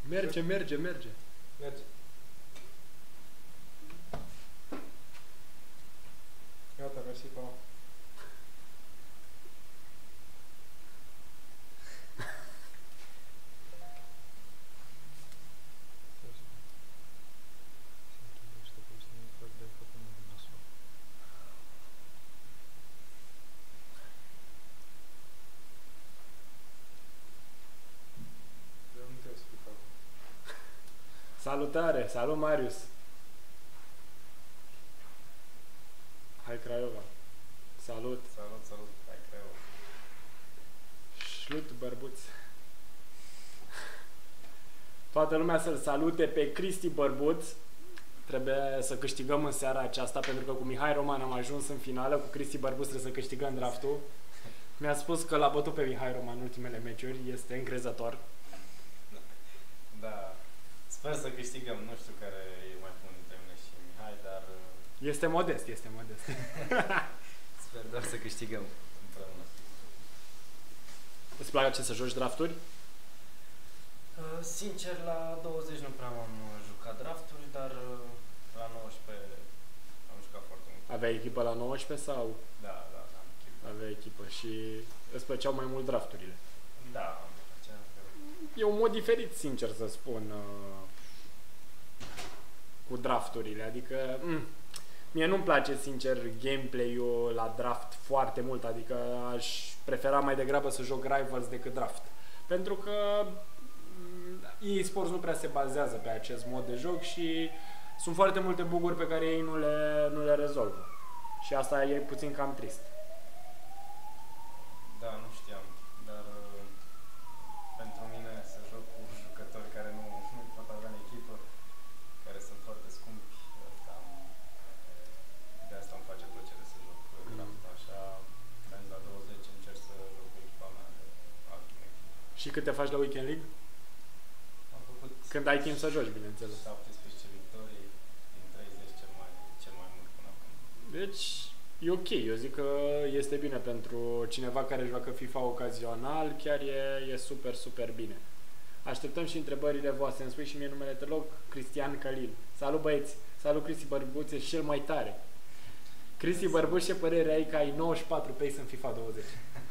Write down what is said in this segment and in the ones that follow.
Merge. Merge. Gata, mersi, pa. Salutare! Salut, Marius! Hai, Craiova! Salut! Salut, hai Craiova. Șlut, bărbuț! Toată lumea să-l salute pe Cristi Bărbuț. Trebuie să câștigăm în seara aceasta, pentru că cu Mihai Roman am ajuns în finală, cu Cristi Bărbuț trebuie să câștigăm draftul. Mi-a spus că l-a bătut pe Mihai Roman în ultimele meciuri, este încrezător. Da, sper să câștigăm, nu știu care e mai bun dintre mine și Mihai, dar... Este modest. Sper doar să câștigăm împreună. Îți place să joci drafturi? Sincer, la 20 nu prea am jucat drafturi, dar la 19 am jucat foarte mult. Aveai echipă la 19 sau? Da, am echipă. Aveai echipă și îți plăceau mai mult drafturile? Da, îmi plăcea. E un mod diferit, sincer să spun, cu drafturile, adică mie nu-mi place, sincer, gameplay-ul la draft foarte mult, adică aș prefera mai degrabă să joc Rivals decât draft, pentru că eSports nu prea se bazează pe acest mod de joc și sunt foarte multe bug-uri pe care ei nu le rezolvă și asta e puțin cam trist. Da, nu știam, dar pentru mine să joc cu jucători care nu pot avea în echipă, care sunt foarte scumpi, de asta îmi face plăcere să joc draft. Așa, la 20 încerc să joc cu echipa mea de altele. Și cât te faci la Weekend League? Am făcut Când ai timp să joci, bineînțeles. 17 victorii din 30, cel mai mult până acum. Deci e ok, eu zic că este bine pentru cineva care joacă FIFA ocazional, chiar e super, super bine. Așteptăm și întrebările voastre, îmi spui și mie numele, te rog, Cristian Calil. Salut băieți, salut Cristi Bărbuț, ești cel mai tare. Cristi Bărbuț, ce părere ai că ai 94 pace în FIFA 20?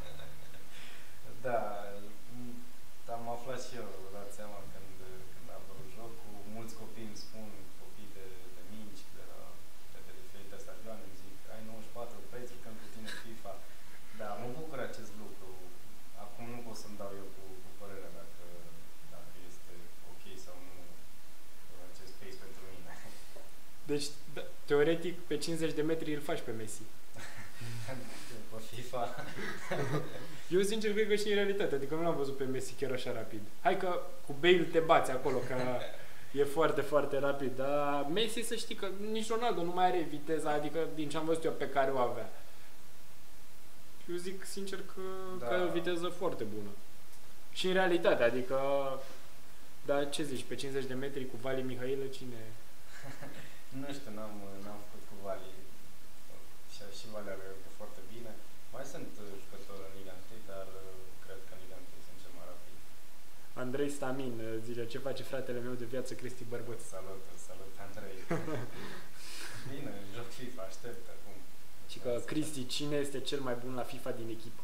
Da, am aflat și eu, dați seama, când a apărut jocul, mulți copii îmi spun, copii de mici, de diferite stadioane, îmi zic, ai 94 pace, jucăm cu tine FIFA. Da, mă bucur acest lucru. Acum nu pot să-mi dau eu cu părerea dacă este ok sau nu acest pace pentru mine. Deci, teoretic, pe 50 de metri îl faci pe Messi. Pe FIFA. Eu sincer cred că și în realitate, adică nu l-am văzut pe Messi chiar așa rapid. Hai că cu Bale te bați acolo, că e foarte, foarte rapid, dar Messi să știi că nici Ronaldo nu mai are viteza, adică din ce am văzut eu pe care o avea. Eu zic sincer că are o viteză foarte bună. Și în realitate, adică, dar ce zici, pe 50 de metri cu Vali Mihailă, cine? Nu știu, n-am făcut cu Vali. Și Vali are foarte bine. Mai sunt jucători în Liga 1, dar cred că în Liga 1 sunt cel mai rapid. Andrei Stamin zice, ce face fratele meu de viață, Cristi Bărbuț? Salut, Andrei. Bine, joc FIFA, aștept acum. Și că, Cristi, cine este cel mai bun la FIFA din echipă?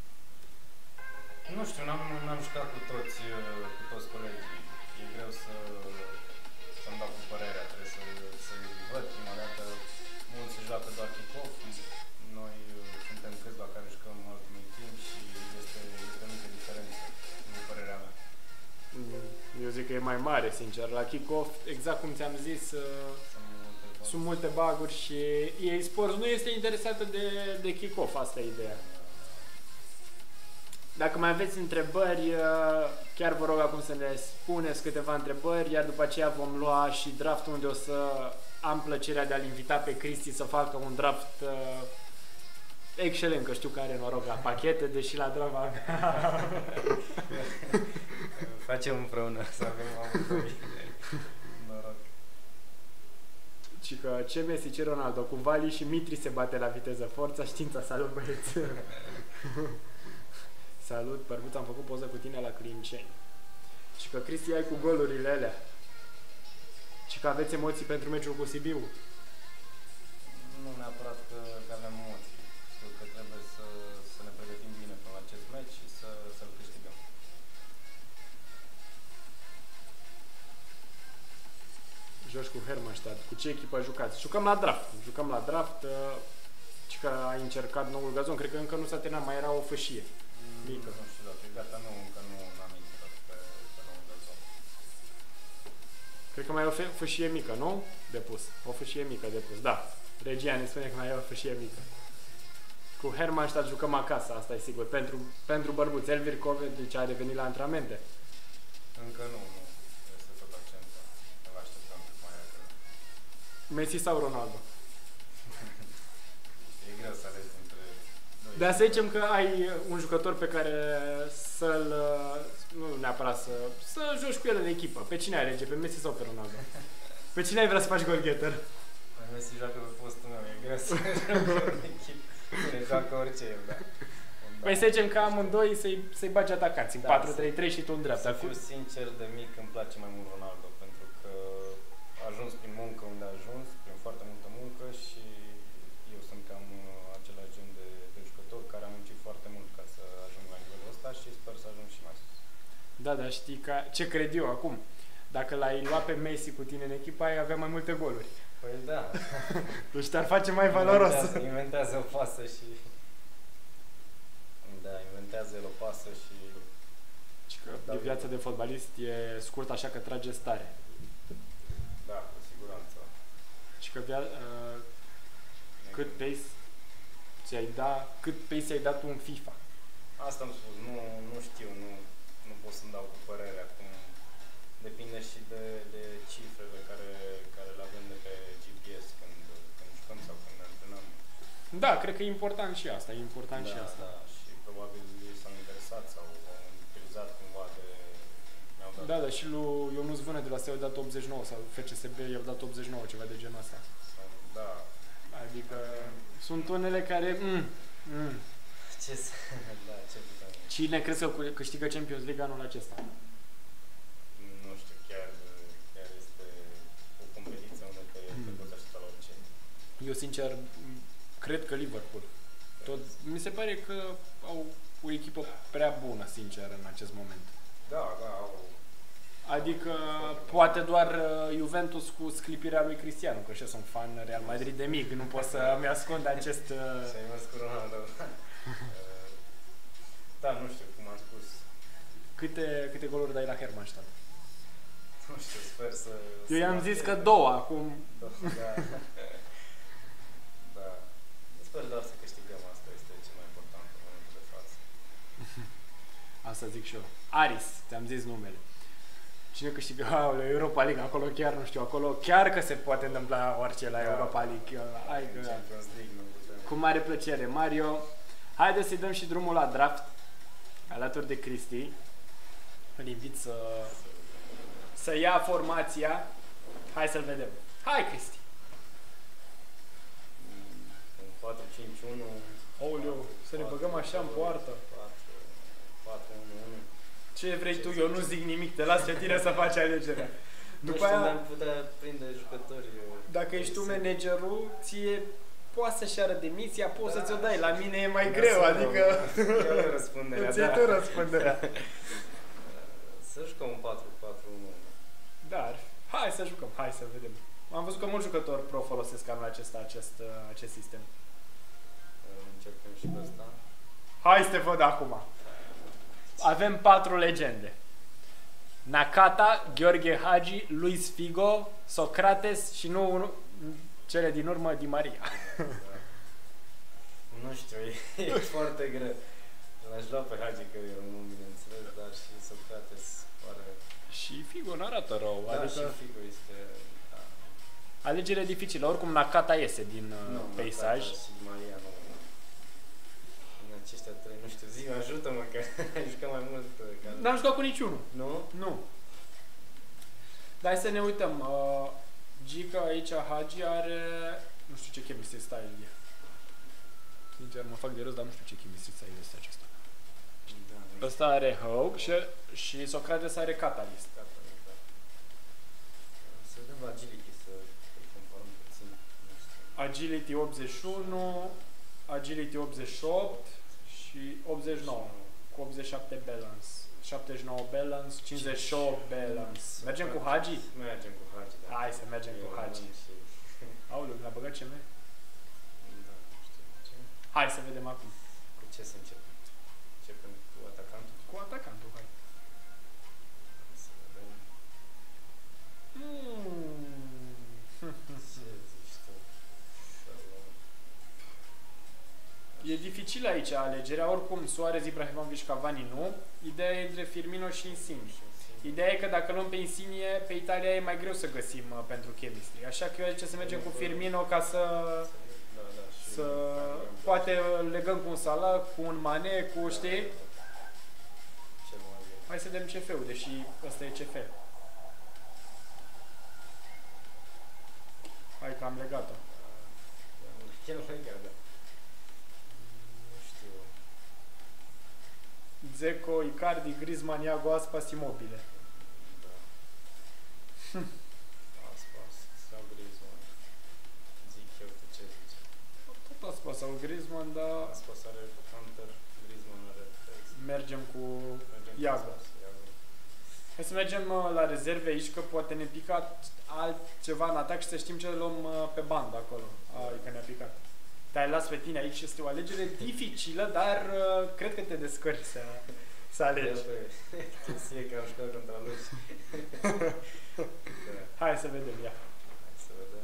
Nu știu, n-am jucat cu toți colegii. E greu să-mi dau cu părerea, trebuie să-i văd prima dată. Mulți se joacă doar kick-off, noi suntem câțiva care jucăm Ultimate Team și este o mică diferență, în părerea mea. Eu zic că e mai mare, sincer. La kick-off, exact cum ți-am zis, sunt multe bug-uri și EA Sports nu este interesată de kick-off, asta e ideea. Dacă mai aveți întrebări, chiar vă rog acum să ne spuneți câteva întrebări, iar după aceea vom lua și draftul unde o să am plăcerea de a-l invita pe Cristi să facă un draft excelent, că știu că are noroc la pachete, deși la draft Facem împreună să avem amândoi noroc. Și că ce Messi, ce Ronaldo, cu Vali și Mitri se bate la viteză. Forța știința, salut băieți! Salut, Bărbuț, am făcut poză cu tine la Clinceni. Și că Cristi ai cu golurile alea. Și că aveți emoții pentru meciul cu Sibiu. Nu neapărat că avem emoții. Știu că trebuie să ne pregătim bine pentru acest meci și să-l câștigăm. Joci cu Hermannstadt. Cu ce echipă jucați? Jucăm la draft. Jucăm la draft. Și că ai încercat noul gazon. Cred că încă nu s-a terminat. Mai era o fâșie mică. Nu știu dacă e gata. Nu, încă nu am intrat pe noul gazon. Cred că mai e o fâșie mică, nu? Depus. O fâșie mică depus. Da. Regia ne spune că mai e o fâșie mică. Cu Hermannstadt jucăm acasă, asta e sigur. Pentru bărbuți. Elvir Kovacic a revenit la antrenamente. Încă nu. Este tot accentul. Ne va așteptăm cât mai repede. Messi sau Ronaldo? E greu să alegi între doi. Dar să zicem că ai un jucător pe care să-l... Nu neapărat să joci cu el în echipă. Pe cine alege? Pe Messi sau pe Ronaldo? Pe cine ai vrea să faci goalgetter? Messi joacă pe postul meu. E greu să joacă în echipă. Bine, joacă orice eu, da. Păi să zicem că amândoi să-i bagi atacați în Da, 4-3-3 și tu în dreapta. Să fiu sincer, de mic îmi place mai mult Ronaldo, pentru că a ajuns prin muncă unde a ajuns, prin foarte multă muncă și eu sunt cam același gen de jucător care a muncit foarte mult ca să ajung la nivelul ăsta și sper să ajung și mai sus. Da, dar știi că, ce cred eu acum? Dacă l-ai luat pe Messi cu tine în echipă, ai avea mai multe goluri. Păi da. Deci te-ar face mai valoros. Inventează o pasă și... Da, inventează el o pasă și... Și că viața de fotbalist e scurtă, așa că trage stare. Da, cu siguranță. Și că cât pace ai dat tu în FIFA? Asta am spus, nu știu, nu pot să-mi dau cu părere acum. Depinde și de cifrele care le avem de pe GPS când jucăm sau când ne antrenăm. Da, cred că e important și asta, e important și asta. Da, și probabil ei s-au interesat sau au utilizat cumva mi-au dat. Da, dar și lui Ionuț Vână de la SEO i-au dat 89 sau FCSB i-au dat 89, ceva de genul ăsta. Da. Adică sunt unele care... Ce putem? Cine crezi că câștigă Champions League anul acesta? Nu știu, chiar este o competiție unde te poți aștepta la orice. Eu sincer cred că Liverpool. Mi se pare că au o echipă prea bună, sincer, în acest moment. Da, au. Adică poate doar Juventus cu sclipirea lui Cristiano, că și eu sunt fan Real Madrid de mic, nu pot să-mi ascund acest... Și-ai mers cu Ronaldo. Da, nu știu, cum am spus. Câte goluri dai la Hermannstadt? Nu știu, sper să... Eu i-am zis că 2 acum. Da. Da. Sper doar să câștigăm, asta este cel mai important în momentul de față. Asta zic și eu. Aris, ți-am zis numele. Cine câștigă Europa League? Acolo chiar nu știu, acolo chiar că se poate întâmpla orice la Europa League. Champions League, nu putem. Cu mare plăcere. Mario, haideți să-i dăm și drumul la draft, alături de Cristi. Îl invit să ia formația. Hai să-l vedem. Hai, Cristi! Un 4-5-1. Aoleu, să ne băgăm așa în poartă. 4-1-1. Ce vrei tu? Eu nu zic nimic, te las pe tine să faci alegerea. După aia, am putea prinde jucători. Dacă ești tu managerul, ție poți să-și ară demisia, poți să ți-o dai. La mine e mai greu, adică... Eu răspunderea, îți iei tu răspunderea. Să jucăm un 4-4-1. Dar, hai să jucăm, hai să vedem. Am văzut că mulți jucători pro folosesc anul acesta acest sistem. Începem și pe ăsta. Hai să te văd acum. Avem 4 legende. Nakata, Gheorghe Hagi, Luis Figo, Socrates și cele din urmă Di Maria. Nu știu, e foarte greu. L-aș lua pe Hagi că e român, bineînțeles, dar și Socrates pare... Și Figo nu arată rău. Da, adică... și Figo este... Da. Alegere dificilă. Oricum Nakata iese din peisaj. Nakata și Di Maria nu... În aceștia trei, nu știu, zi, ajută-mă că ai jucat mai mult. N-am jucat cu niciunul. Nu? Nu. Dar hai să ne uităm. Gica aici, Hagi are... Nu știu ce chemistry style e. Sincer, mă fac de râs, dar nu știu ce chemistry style este acesta. Da, Ăsta are Hope și Socrates are Catalyst. da. Să vedem la Agility să-i comparăm puțin. Nu știu. Agility 81, Agility 88 și 89 cu 87 balance. 79 balance, 58 balance. Mergem cu Hagi? Mergem cu Hagi, da. Hai să mergem cu Hagi. Aoleu, l-a băgat CM? Da, nu știu ce. Hai să vedem acum. Cu ce să începem? Începem cu atacantul? Cu atacantul, hai. Să vedem. Ce zici tu? E dificil aici alegerea, oricum Suarez, Ibrahimovic, Cavani nu. Ideea e între Firmino și Insigne. Ideea e că dacă luăm pe Insigne, pe Italia e mai greu să găsim pentru chemistry. Așa că eu zice să mergem cu Firmino ca să poate legăm cu un Salah, cu un Mane, cu știi? Hai să vedem CF-ul, deși ăsta e CF. Hai că am legat-o. Chiar legat, da. Nu știu. Dzeko, Icardi, Griezmann, Iago Aspas, Immobile. Da. Aspas sau Griezmann. Zic eu, tu ce zici? Tot Aspas sau Griezmann, dar Aspas are Hunter, Griezmann are Felix. mergem cu Mergem cu Iago. Aspas, Iago. Hai să mergem la rezerve aici, că poate ne pica altceva în atac și să știm ce luăm pe bandă acolo. Ai că ne-a picat. Te-ai las pe tine aici și este o alegere dificilă, dar cred că te descurci să alegi. E că am jucat contra lui. Da. Hai să vedem, ia. Hai să vedem.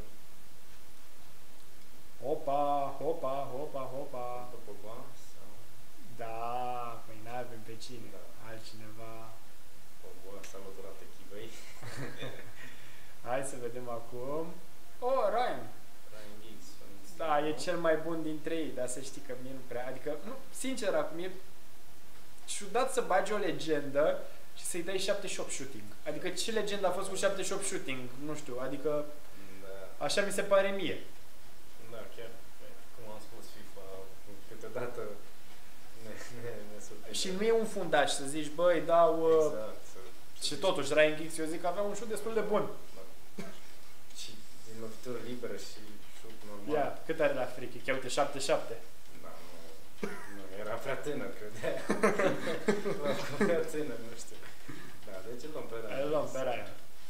Hopa, hopa, hopa, hopa. Pogba sau Da, păi n-avem pe cine. Da. Altcineva. Pogba s-a loturat echipei. Hai să vedem acum. Oh, Ryan. Ryan Giggs. Da, e cel mai bun dintre ei, dar să știi că mie nu prea... Adică, nu, sincer, acum e ciudat să bagi o legendă și să-i dai 78 shooting. Adică ce legendă a fost cu 78 shooting? Nu știu, adică Da. așa mi se pare mie. Da, chiar, cum am spus, FIFA câteodată ne surprinde. Și nu e un fundaș să zici, băi, dau... Exact. Și totuși, Ryan Giggs, eu zic că avea un șut destul de bun. Și din lovitură liberă și șut normal. Ia, cât are la free kick? Ia uite, 77. Da, nu, era prea tânăr, credea. Prea tânăr, nu știu. Da, deci îl luăm pe Ryan. Îl luăm pe Ryan.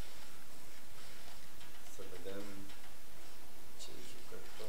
Să vedem ce jucător.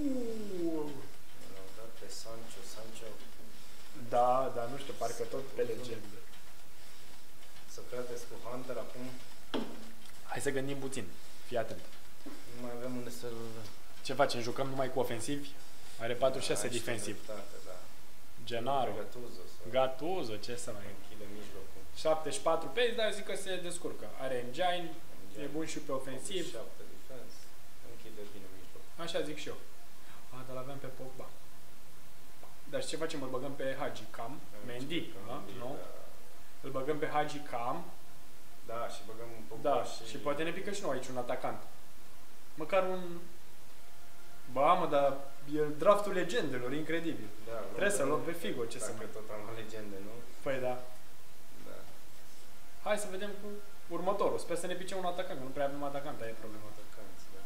L-au dat pe Sancho. Da, dar nu știu, parcă tot pe legendă. Socrates cu Hunter acum. Hai să gândim puțin. Fii atent. Nu mai avem unde să-l... Ce facem? Jucăm numai cu ofensivi? Are 46 defensiv. Da. Gennaro. Gattuso, ce să mai... Închide mijlocul. 74 pace, dar eu zic că se descurcă. Are engine, e bun și pe ofensiv. 7 defense. Închide bine mijlocul. Așa zic și eu. Dar l-aveam pe Pogba. Dar și ce facem? Îl băgăm pe Hagi Cam. Mendy, nu? Da. Îl băgăm pe Hagi Cam. Da, și băgăm un Pogba Da, și poate ne pică și noi aici un atacant. Măcar un... Ba, mă, dar e draftul legendelor, incredibil. Da, Trebuie să luăm pe Figo, ce să mai... Dacă tot am o legende, nu? Păi da. Da. Hai să vedem cu următorul. Sper să ne pice un atacant, că nu prea avem atacant, aia e problema. Atacanți, da.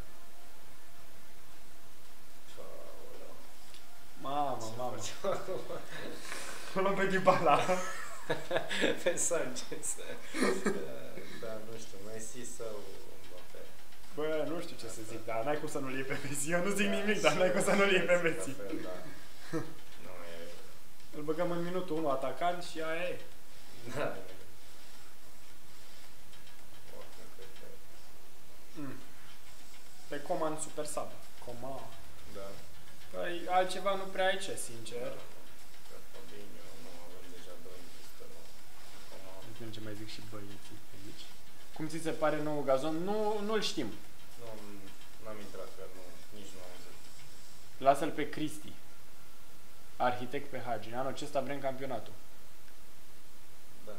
Aoleu. Mamă. Ce Îl luăm pe Dybala. pe Sanchez. Da, nu știu, Messi sau Mbappé? Bă, nu știu ce să zic, dar n-ai cum să nu-l iei pe Messi. Eu nu zic nimic, dar n-ai cum să nu-l iei pe Messi. La fel, da. Nu, e... Îl băgăm în minutul 1 atacant și aia e. Da, e... Foarte perfect. Pe Coman super sub. Coman. Da. Păi altceva nu prea ai ce, sincer. Pe Fabinho, nu avem deja doi în pistă, nu. Coman. Nu știu ce mai zic și băieții pe aici. Cum ți se pare nou gazon? Nu-l știm. N-am intrat pe el, nici nu am zis. Lasă-l pe Cristi. Arhitect pe Hagi. Anul acesta vrem campionatul. Da.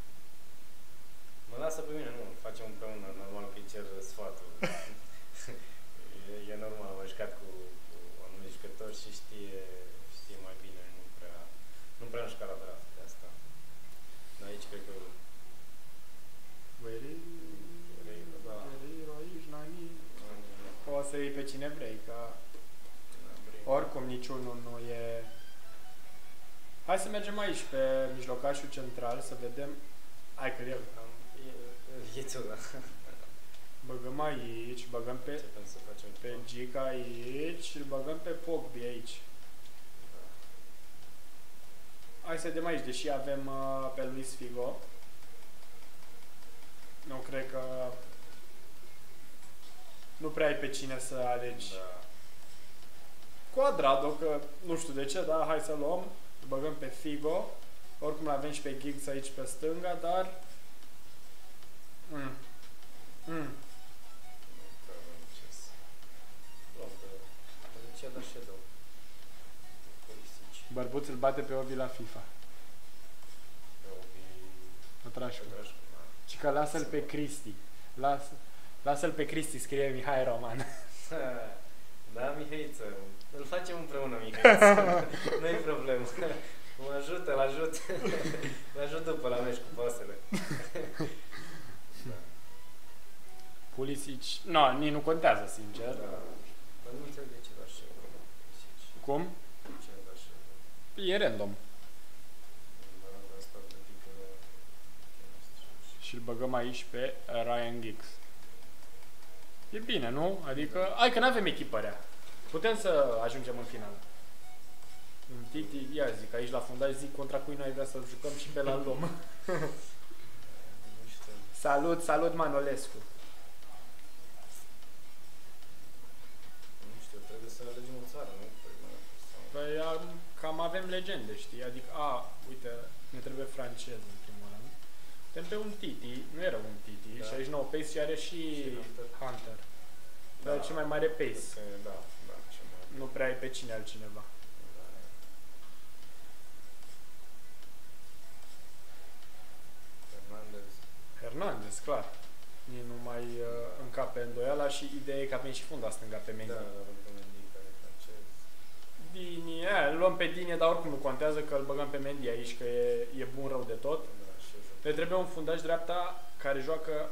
Mă lasă pe mine, nu, facem împreună, normal că îi cer sfatul. e normal, am jucat cu anumiți jucători și știe mai bine, nu prea am jucat la draft de asta. cine vrei, că oricum niciunul nu e... Hai să mergem aici pe mijlocașul central să vedem... Hai că eu... E tu, da. Băgăm aici, băgăm pe... Începem să facem Pe ceva. Gica aici și îl băgăm pe Pogbi aici. Hai să vedem aici, deși avem pe Luis Figo. Nu cred că... Nu prea ai pe cine să alegi. Da. Cuadrado, că nu știu de ce, dar hai să luăm. Îl băgăm pe Figo. Oricum avem și pe Giggs aici pe stânga, dar... Că avem ce să... Luăm pe ce da Shadow. Pulisic. Bărbuț îl bate pe Obi la FIFA. Pe Obi... Pătrașcu. Pătrașcu, da. Și că lasă-l pe Cristi. Lasă-l pe Cristi, scrie Mihai Roman. Da, Mihaiță. Îl facem împreună, Mihaiță. Nu-i problemă. Mă ajută, îl ajut. Îl ajut după la meci cu pasele. Da. Pulisic, no, nici nu contează, sincer. Da. Dar nu înțeleg de ce da și eu. Pulisic. Cum? De ce da și eu? E random. Da, asta de tipul... Și îl băgăm aici pe Ryan Giggs. E bine, nu? Adică, hai că n-avem echipă rea. Putem să ajungem în final. În Titi, ia zic, aici la fundaj zic contra cui noi vrea să jucăm și pe la luăm. Nu știu. Salut, salut Manolescu. Nu știu, trebuie să alegem o țară, nu? Păi cam avem legende, știi? Adică, uite, ne trebuie francez în primul rând. Suntem pe un Titi, nu era un Titi, Da. 69 pace și are și Hunter. Dar Da. cel mai mare pace. Da, da, ce mai... Nu prea ai pe cine altcineva. Da. Fernandez. Hernandez, clar. Nici nu mai încape îndoiala și ideea e că avem și funda stânga pe Mendy. Da, avem pe Mendy care e francez. Dini, îl luăm pe Dini, dar oricum nu contează că îl băgăm pe Mendy aici, că e bun rău de tot. Da, și eu joc. Ne trebuie un fundaș dreapta care joacă...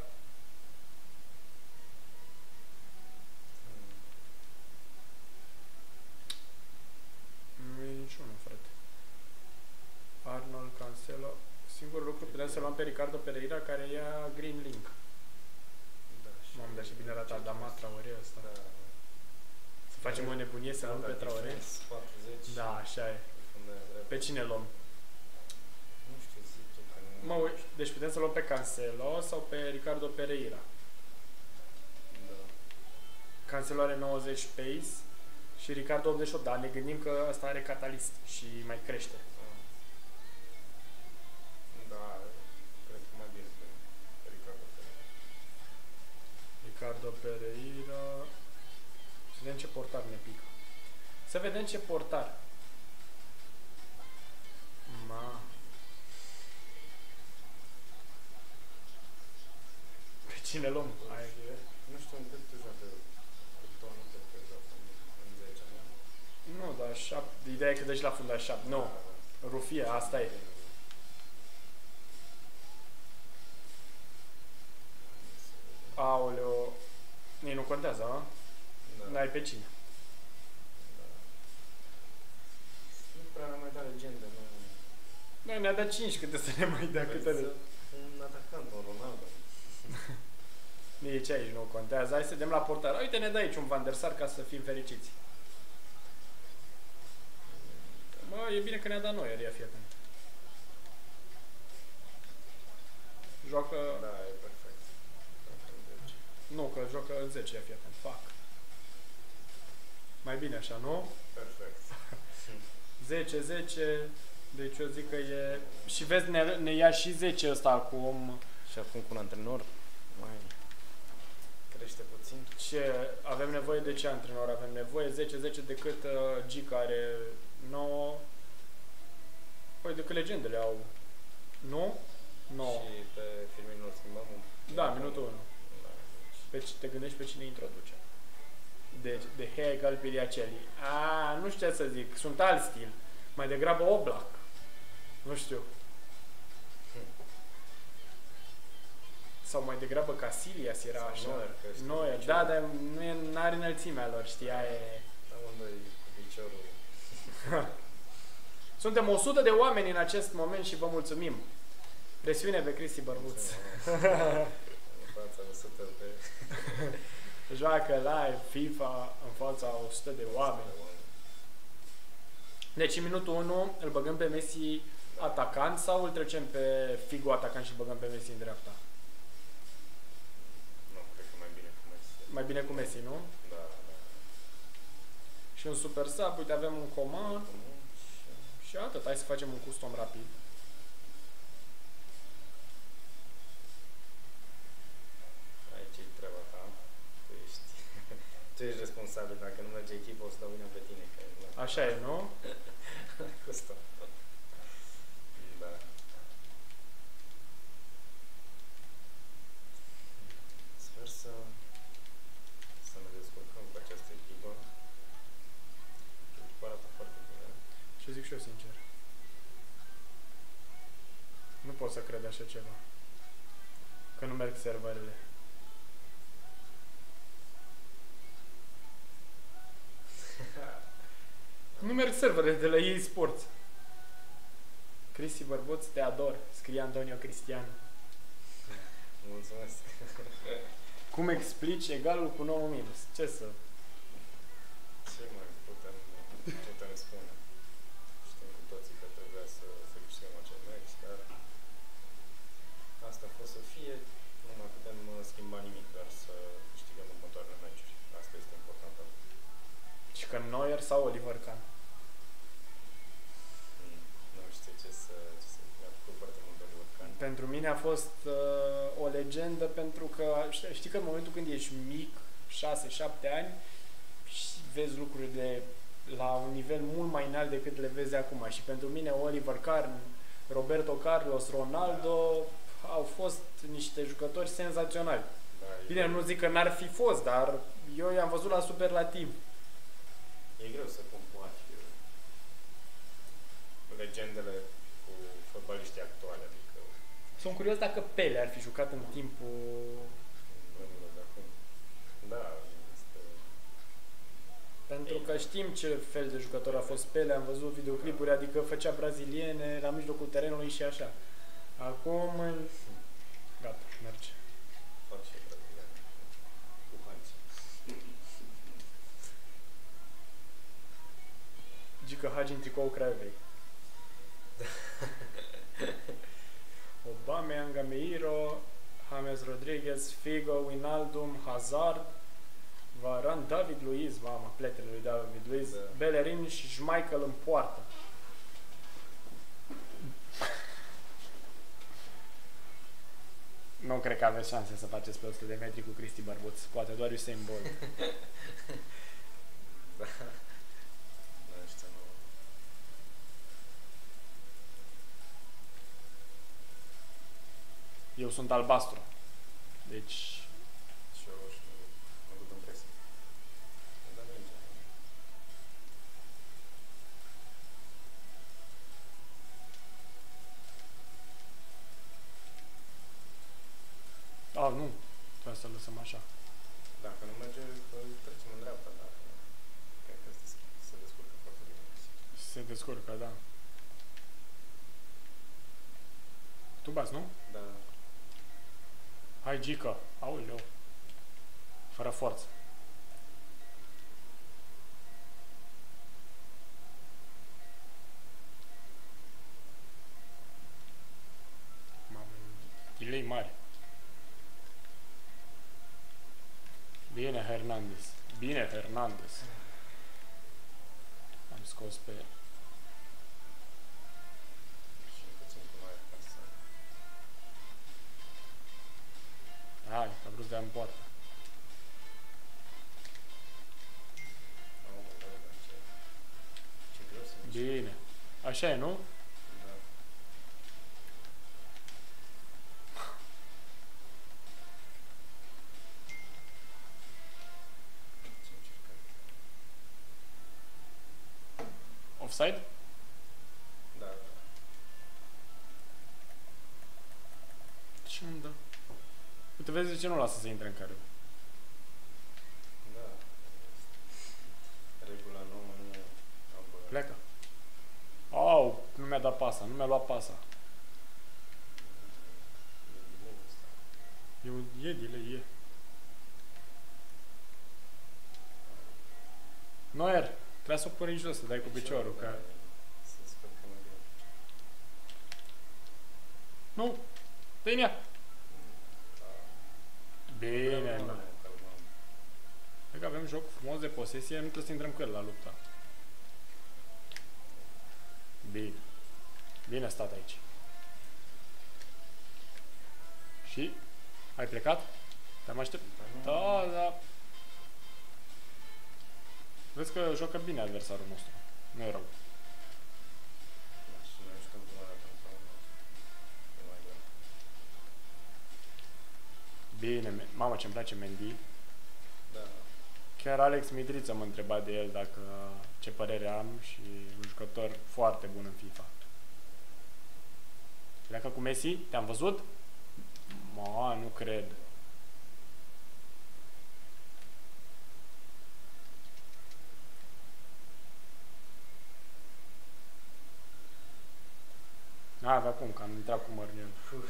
Nu e niciunul, frate. Arnold, Cancelo. Singurul lucru, putem să luăm pe Ricardo Pereira, care ia Green Link. Da, Mamă, dar și bine arată Adama Traoré ăsta. Da. Să facem o nebunie să luăm pe Traoré. 40. Da, așa e. Fundaș drept. Pe cine luăm? Nu știu, zic tu că nu... Mă uit, deci putem să luăm pe Cancelo sau pe Ricardo Pereira. Da. Cancelo are 90 pace și Ricardo 88, dar ne gândim că ăsta are catalist și mai crește. Da, cred că mai bine pe Ricardo Pereira. Ricardo Pereira. Să vedem ce portar ne pică. Să vedem ce portar. Ma. Pe cine luăm? Hai. Nu știu în cât tu joacă cu Toni, cred că joacă în 10 ani. Nu, dar 7. Ideea e că deci la fundaș 7. Nu. Rufie, asta e. Aoleo. Nici nu contează, a? Da. N-ai pe cine. Da. Nu prea am mai dat legendă, nu. Noi ne-a dat 5, câte să ne mai dea câte de... Un atacant, un Ronaldo. Nici aici nu contează. Hai să dăm la portar. Uite, ne dă aici un Van der Sar ca să fim fericiți. Bă, e bine că ne-a dat noi, ia fii atent. Joacă... Da, e perfect. Nu, că joacă în 10, ia fii atent. Fac. Mai bine așa, nu? Perfect. 10, 10... Deci eu zic că e... Și vezi, ne ia și 10 ăsta acum. Și acum cu un antrenor mai crește puțin. Ce? Avem nevoie de ce antrenor? Avem nevoie 10-10 decât Gica are 9. Păi decât legendele au. Nu? 9. Și pe Firmino îl schimbăm. Da, minutul 1. Da, deci. Te gândești pe cine introduce. Deci, de Hegel Piriacelli. Nu știu ce să zic. Sunt alt stil. Mai degrabă Oblak. Nu știu. Sau mai degrabă Casillas era Sau așa. Neuer, că este Neuer, picior. da, dar nu are înălțimea lor, știi, aia e... Amândoi cu piciorul. Suntem 100 de oameni în acest moment și vă mulțumim. Presiune pe Cristi Bărbuț. În fața 100 pe... Joacă live FIFA în fața 100 de oameni. Deci în minutul 1 îl băgăm pe Messi atacant sau îl trecem pe Figo atacant și băgăm pe Messi în dreapta? Nu, cred că mai bine cu Messi. Mai bine cu Messi, nu? Da, da. Și un super sub, uite avem un Coman și atât. Hai să facem un custom rapid. Aici e treaba ta. Tu ești responsabil. Dacă nu merge echipa, o să dau vina pe tine. Că Așa e, nu? cu asta. Da. Sper să ne descurcăm cu această echipă. Echipa arată foarte bine. Și zic și eu sincer. Nu pot să cred așa ceva. Că nu merg serverele. Nu merg serverele de la EA Sports. Cristi Bărbuț, te ador, scrie Antonio Cristiano. Mulțumesc. Cum explici egalul cu 9 minus? Ce să? Ce mai putem spune? Știm cu toții că trebuia să câștigăm acel meci, dar asta a fost să fie. Nu mai putem schimba nimic, doar să câștigăm următoarele meciuri. Asta este important. Și că Neuer sau Oliver Kahn? Nu știu ce să mi-a plăcut foarte mult Oliver Kahn. Pentru mine a fost o legendă pentru că știi că în momentul când ești mic, 6-7 ani, și vezi lucrurile la un nivel mult mai înalt decât le vezi acum. Și pentru mine Oliver Kahn, Roberto Carlos, Ronaldo au fost niște jucători senzaționali. Da, Bine, nu zic că n-ar fi fost, dar eu i-am văzut la superlativ. e greu să compari legendele cu fotbaliștii actuali, adică Sunt curios dacă Pele ar fi jucat în timpul... vremurile de acum. Da, este... Pentru că știm ce fel de jucător a fost Pele, am văzut videoclipuri, adică făcea braziliene la mijlocul terenului și așa. Acum, gata, merge. Fac și brazilian. Cu hanci. Gică Hagi în tricou Craiovei. Aubameyang, Gameiro, James Rodriguez, Figo, Wijnaldum, Hazard, Varane, David Luiz, mamă, pletele lui David Luiz, Da. Bellerin și Schmeichel în poartă. Nu cred că aveți șanse să faceți pe 100 de metri cu Cristi Bărbuț. Poate doar Usain Bolt. Da. Nu știu, nu. Eu sunt albastru. Deci, Și eu roșu, mă duc în presă. Dar merge. nu. Trebuie să lăsăm așa. Dacă nu merge, îl trecem în dreapta, dar cred că se descurcă foarte bine. Se descurcă, da. Tu bați, nu? Da, Hai, Gica. Aoleu. Fără forță. Mamă, delay mare. Bine, Hernandez. Bine, Hernandez. Am scos pe... și puțin cu noi ca să... Hai, a vrut să dea în poartă. Au, da, ce greu să miști. Bine. Așa e, nu? Da. Ce încercăm? Offside? Da, da. Ce nu-mi dă? vezi de ce nu lasă să intre în careu. Da. Regula nouă nu am băgat. Pleacă. Au, nu mi-a dat pasa, nu mi-a luat pasa. E delay, e. Noer, trebuie să o pui jos, să dai cu piciorul, ca... Să sper că mă bine. Nu! Dă-i în ea! Bine, mă. Cred că avem joc frumos de posesie, nu trebuie să intrăm cu el la lupta. Bine. Bine stat aici. Și? Ai plecat? Te-am așteptat? Da, da. Vezi că joacă bine adversarul nostru. Nu e rău. Și noi jucăm prima dată în sau e mai greu. Bine, mamă ce-mi place Mendy. Da. Chiar Alex Mitriță mă întreba de el dacă ce părere am și un jucător foarte bun în FIFA. Pleacă cu Messi? Te-am văzut? Ma, nu cred. N-avea cum, că am intrat cu măr în el.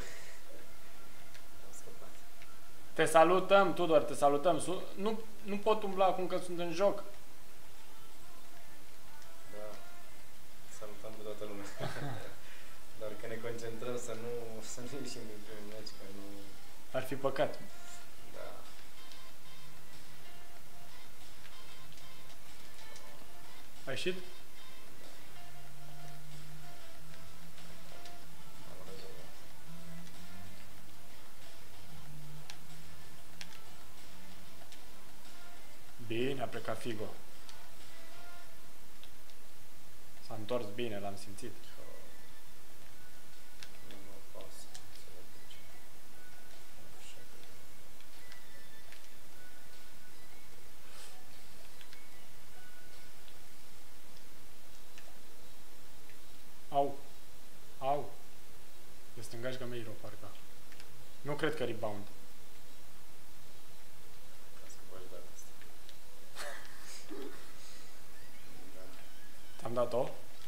Am scăpat. Te salutăm, Tudor, te salutăm. Nu pot umbla acum că sunt în joc. Da. Salutăm pe toată lumea. Doar că ne concentrăm să nu ieșim din primul meci, că nu... Ar fi păcat. Da. Ai ieșit? Am rezolvat. Bine, a plecat Figo. S-a întors bine, l-am simțit. Nu mă pasă să le duce. Așa că... Au. Au. E stângaș Gameiro, parcă. Nu cred că rebound. Ca să faci data asta. Da. Ți-am dat-o?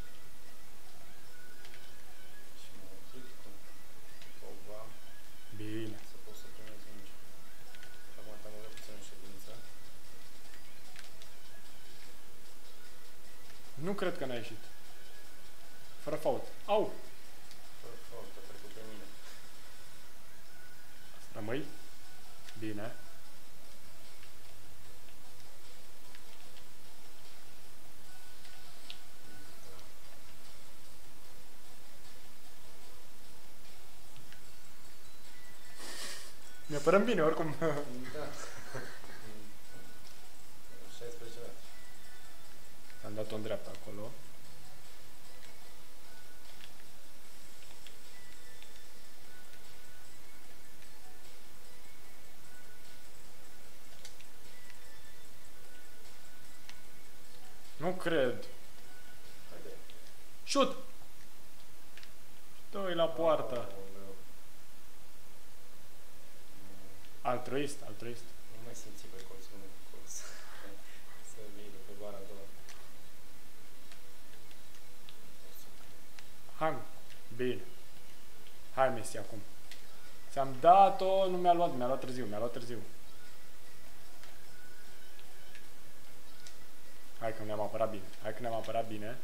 Și mă oprit cu Pogba Bine. să pot să primez nici. Acum te-am avut puțin în ședință. Nu cred că n-a ieșit. Fără fault. Au! Fără fault, a trecut pe mine. Rămâi? Bine. Ne apărăm bine, oricum. Da. 16 metri. Am dat-o în dreapta acolo. Nu cred. Haide. Șut! Dă-i la poartă. Aoleu. Altruist, altruist. Nu mai simți pe colțul unui colț. Să vii de pe bara a doua. Hai, bine. Hai, Messi, acum. Ți-am dat-o, nu mi-a luat târziu, mi-a luat târziu. Hai că ne-am apărat bine, hai că ne-am apărat bine.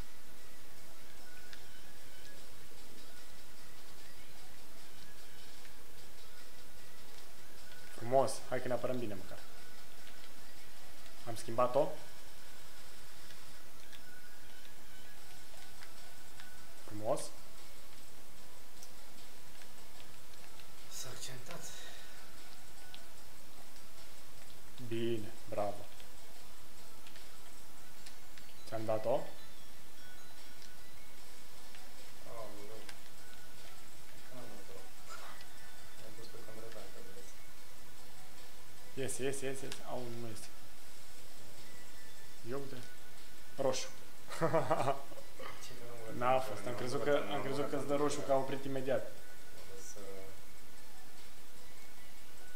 Frumos, hai că ne apărăm bine măcar. Am schimbat-o. Frumos. S-a accentat. Bine, bravo. Ți-am dat-o. Aoleu. Că n-am luat-o. Am pus pe cameră dacă vreți. Iese. Au, nu este. Eu uite. Roșu. Ce că n-am luat? N-a fost, am crezut că îți dă roșu că a oprit imediat. Să...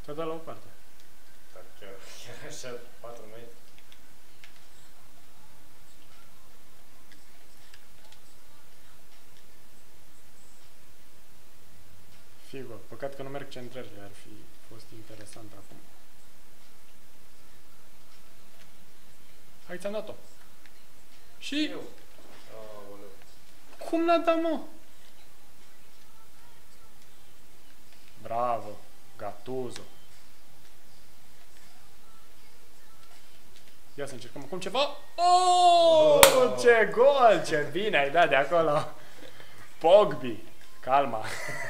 Te-a dat la o parte. Dar chiar așa, 4 metri. Figo. Păcat că nu merg centrările, ar fi fost interesant acum. Hai, ți-am dat-o. Și... Eu. Aoleu. Cum n-a dat, mă? Bravo. Gattuso. Ia să încercăm acum ceva. Oh, ce gol! Ce bine ai dat de acolo. Pogbi. Calma.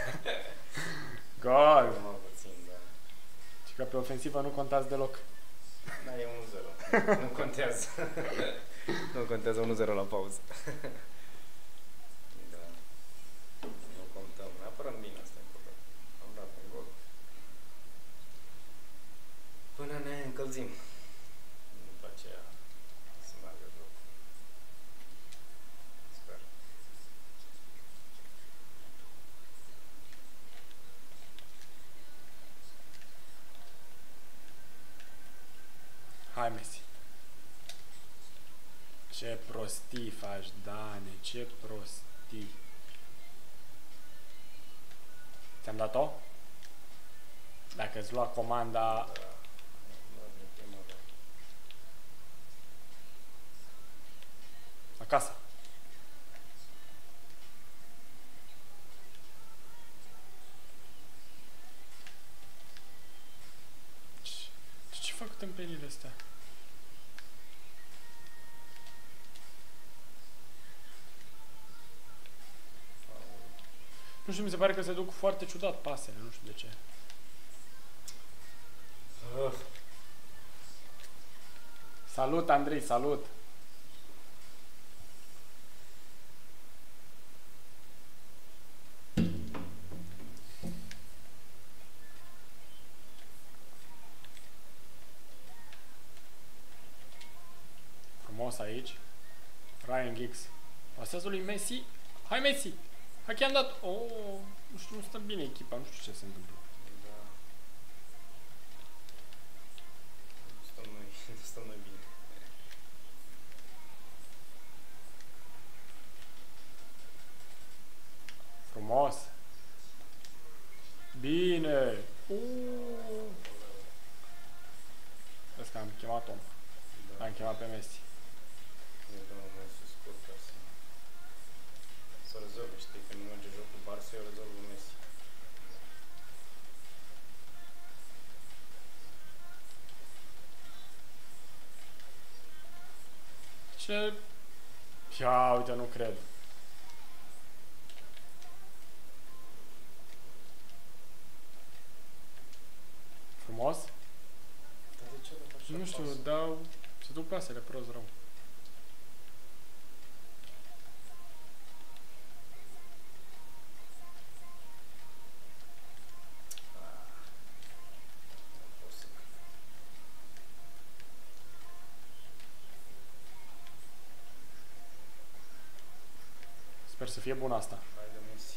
Gol. Mă puțin, da. Și că pe ofensivă nu contați deloc. Da, e 1-0. Nu contează. Nu contează 1-0 la pauză. Da. Nu contăm. Ne apărăm bine, asta e important. Am dat un gol. Până ne încălzim. După aceea să meargă jocul. Sper. Hai, Messi. Ce prostii faci, Dane, ce prostii. Ți-am dat-o? Dacă îți lua comanda... Da. Da, e prima, da. Acasă. Ce fac tâmpeniile astea? Nu știu, mi se pare că se duc foarte ciudat pasele, nu știu de ce. Salut, Andrei, salut! Frumos aici. Ryan Giggs. Pasează lui Messi. Hai, Messi! Hai că i-am dat... Oh, nu știu, nu stă bine echipa, nu știu ce se întâmplă. Da. Nu stăm noi bine. Frumos! Bine! Vezi că am chemat om. Da. Am chemat pe Messi. Ne dăm Messi scurt ca să rezolve. Știi, când nu merge jocul Barça, eu rezolv Messi. Ce... Ia, uite, nu cred. Frumos? Dar de ce dă așa Nu știu, pas? dau... Se duc pasele prost rău. Nu pot să cred. Sper să fie bună asta. Hai de Messi.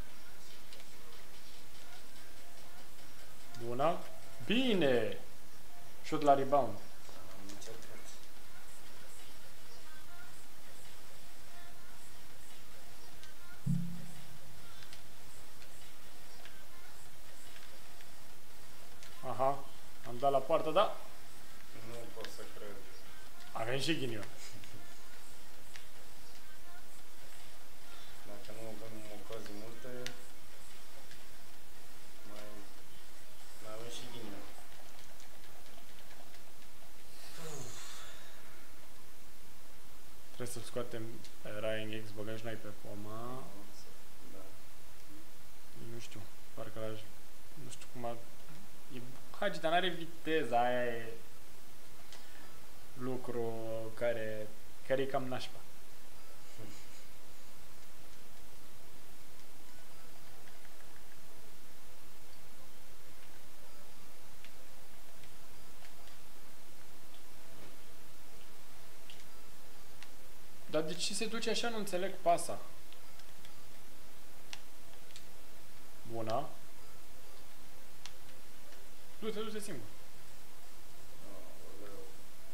Bună? Bine! Shoot la rebound. Am încercat. Aha, am dat la poartă, da? Nu pot să cred. Avem și ghinion. Dacă nu avem ocazii multe, mai avem și ghinion. Trebuie să-l scoatem Ryan Giggs, băgăm și noi pe Poma. Da. Nu știu, parcă l-aș... Nu știu cum ar... E Hagi, dar n-are viteza, aia e lucru care e cam nașpa. Dar de ce se duce așa, nu înțeleg pasa. Bună. Du-te singur. Aoleu.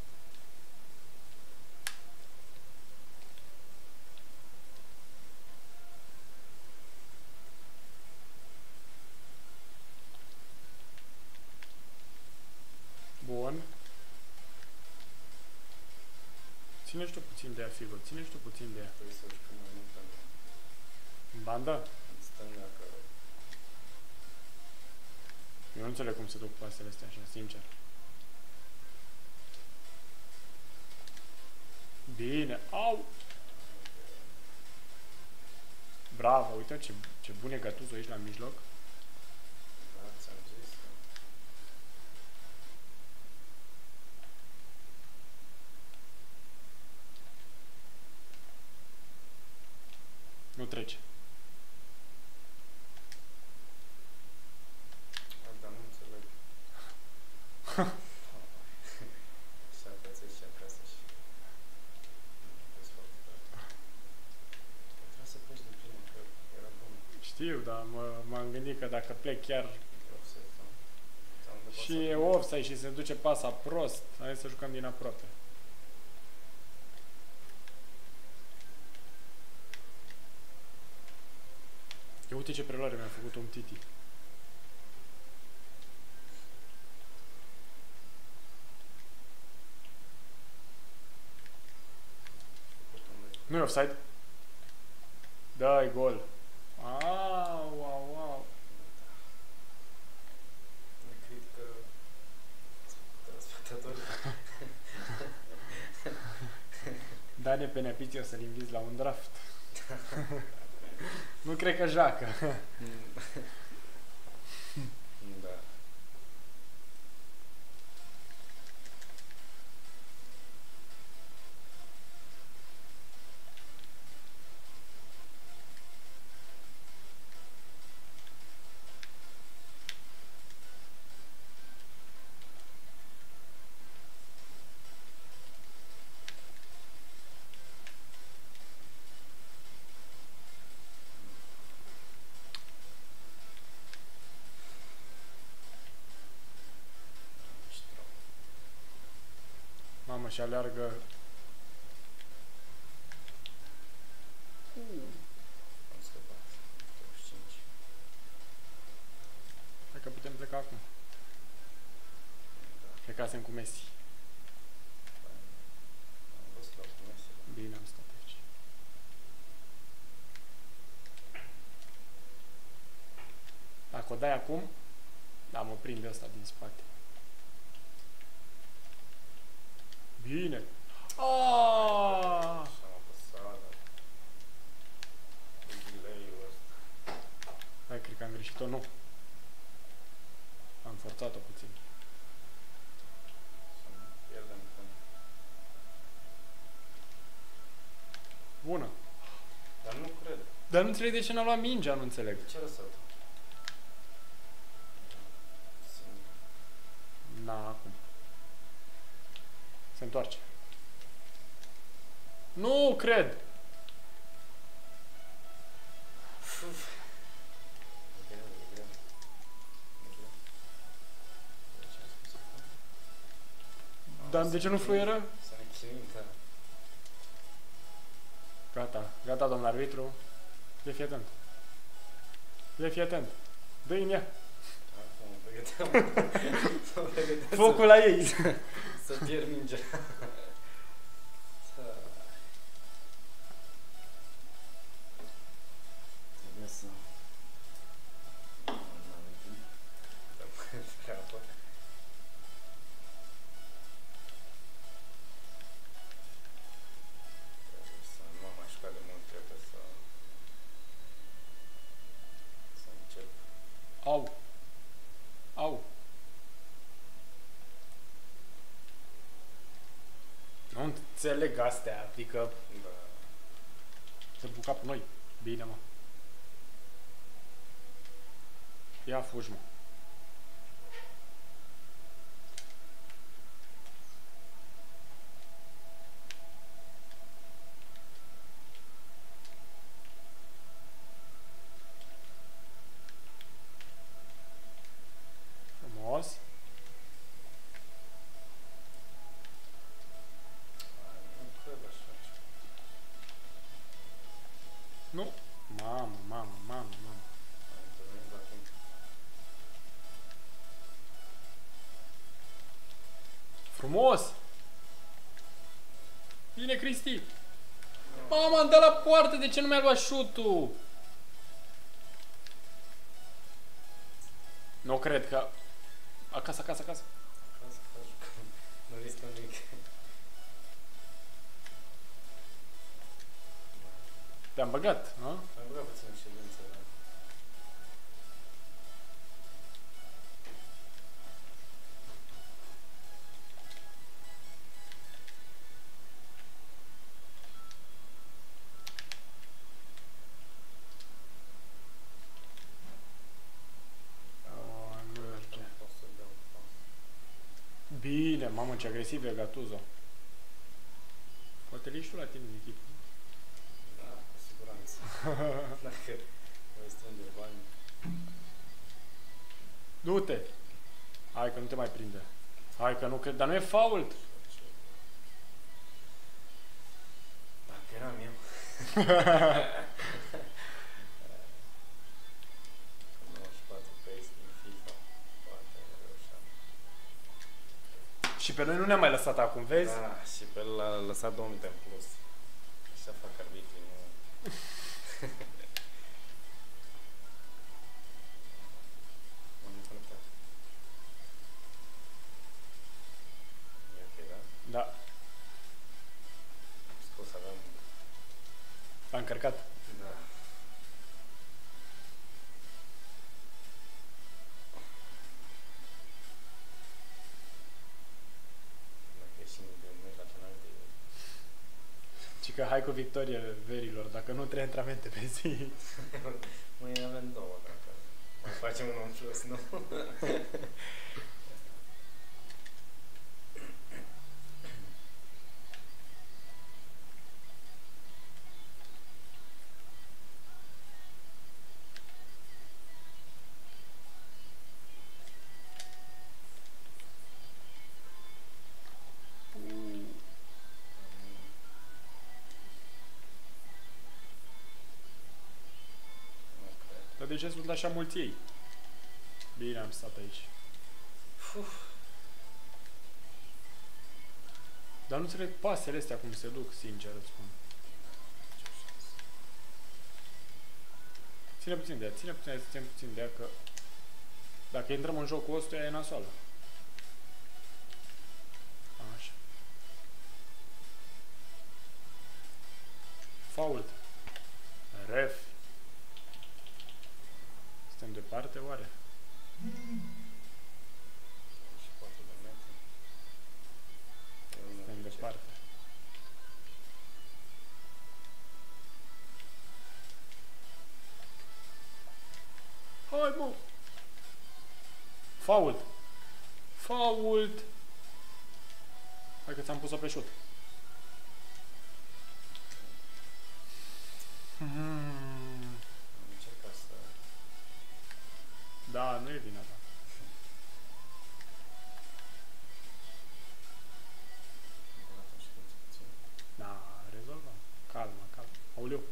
Bun. Ține și tu puțin de ea, Figo. Ține și tu puțin de ea. Trebuie să jucăm mai mult În bandă? în stânga, că Eu nu înțeleg cum se duc pasele astea așa, sincer. Bine. Au! Bravo, uite ce bun e Gattuso aici la mijloc. da, ți-am zis. Nu trece. Dar nu înțeleg. Și apățești și acasă și... Trebuie să pleci din prima, că era bun. Știu, dar m-am gândit că dacă plec chiar Offset, da. Ți-am depăsat și e mult. offside și se duce pasa prost, hai să jucăm din aproape. Ia uite ce preluare mi-a făcut un Titi. Nu e offside? Dai gol. Au, au, au. Ne critică telespectatorii. Dane pe Neapiți o să-l inviți la un draft. Nu cred că joacă. Da. Mamă, și aleargă. Am scăpat. 25. Hai că putem pleca acum. Da. Plecasem cu Messi. Am văzut la Messi. Bine am stat aici. Dacă o dai acum, da, mă prinde ăsta din spate. Bine. Aaaa! Și am apăsat, dar... delay-ul ăsta. Hai, cred că am greșit-o. Nu. Am forțat-o puțin. Să nu pierdem când... Bună. Dar nu cred. Dar nu înțeleg de ce n-a luat mingea, nu înțeleg. De ce a lăsat? Na, acum. Se întoarce. Nu cred! Dar de ce nu fluieră? Să ne chinuim, da. Gata, gata, domnul arbitru. Ia fi atent. Ia fi atent. Dă-i în ea. Acum mă pregăteam. Mă pregăteam Focul la ei. să pierd mingea. Trebuie să... Dăm treabă. Trebuie să nu am mai jucat de mult, trebuie să încep. Au. Au. Nu înțeleg astea, adică Da. se buca pe noi. Bine, mă. Ia fugi, mă. Frumos. Frumos! Bine, Cristi! Mama, am dat la poartă, de ce nu mi-a luat șutul? Nu cred că... Acasă, acasă, acasă. Nu riscă nimic. Te-am băgat, nu? Am băgat puțin în ședință, da. Pot să dau pas. Bine, mamă, ce agresiv e Gattuso. Poate le tu la tine în echipă. Da, cu siguranță. Dacă voi strânge bani. Du-te! Hai că nu te mai prinde. Hai că nu cred, dar nu e fault. Dacă eram eu. 94 pace din FIFA. Poate reușeam. Și pe noi nu ne-a mai lăsat acum, vezi? Da, și pe el l-a lăsat 2 minute în plus. Așa fac arbitrii, nu... M-am conectat. E ok, da? Da, Am scos, aveam... s-a încărcat. Da. Dacă ieșim de mâini la penalti... Și că hai cu victorie verilor, dacă nu 3 antrenamente pe zi. Mâine avem 2, dacă mai facem unul în plus, nu? Nu cred. Dar de ce sunt așa mulți ei? Bine, am stat aici. Dar nu înțeleg pasele astea cum se duc, sincer îți spun. Ține puțin de ea, ține puțin de ea, că dacă intrăm în jocul ăsta, ea e nasoală. Așa. Fault. Ref. Suntem departe, oare? Și 4 de metri. E unul Suntem ce- departe. Hai, mă! Fault! Fault! Hai că ți-am pus-o pe șut. Am încercat să... Da, nu e vina ta. Am băgat în ședință puțin. Da, rezolvăm. Calma, calma. Aoleu.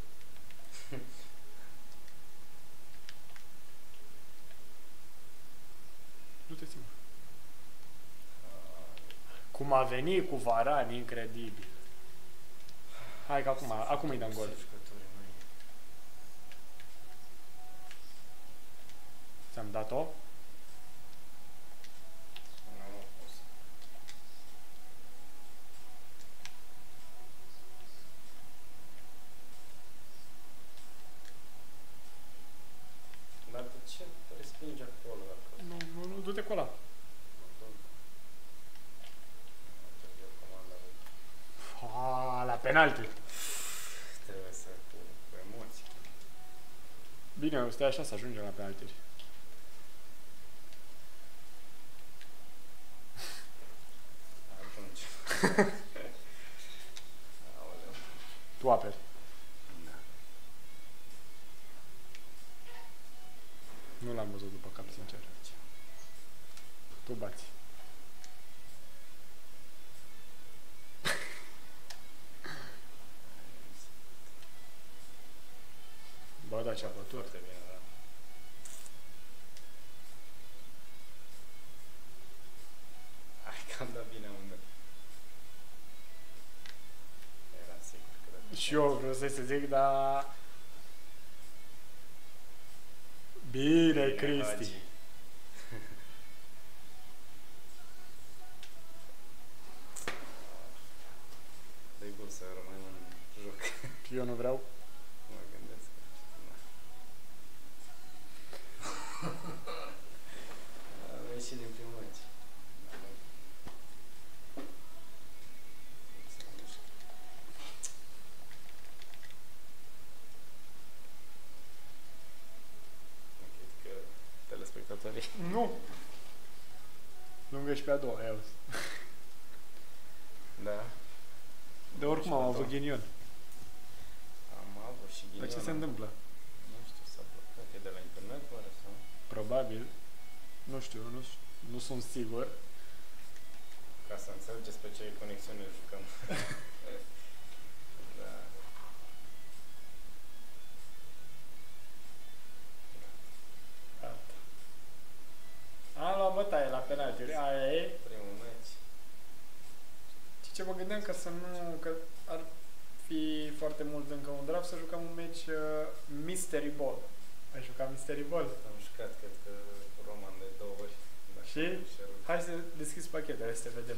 Du-te, Simon. Cum a venit cu Varane, incredibil. Hai că acum îi dăm gol. Jucătorii, măi. Ți-am dat-o? Nu, o să... Dar de ce te respingi acolo dacă... Nu, du-te cu ăla. mă duc? Eu comanda lui. La penalti. Trebuie să cu emoții. Bine, stai așa să ajungem la penalti. Atunci. Aoleu. Tu aperi. Da. Nu l-am văzut după cap, sincer. Tu bați. Bă, da, ce-a bătut. Foarte bine, da. Hai că am dat bine unde. Și eu vreau să zic, dar... Bine, Cristi. Hagi. Dă-i bun să rămân în joc. Eu nu vreau. Mă gândesc. Am ieșit din primul meci. Cred că telespectatorii. Nu. Lungă și pe a doua, ia uzi. Da. De oricum am avut ghinion. Am avut și ghinion. Dar ce se întâmplă? Nu știu, s-a blocat. E de la internet, oare, sau? Probabil. Nu știu, nu sunt sigur. Ca să înțelegeți pe ce conexiune jucăm. Da. Gata. Am luat bătaie la penaltiuri. Aia e. Primul meci. Ce mă gândeam că ar fi foarte mult încă un draft să jucăm un meci Mystery Ball. Ai jucat Mystery Ball? Am jucat, cred că, cu Roman de 2 ori. Și? Hai să deschizi pachetele, să te vedem.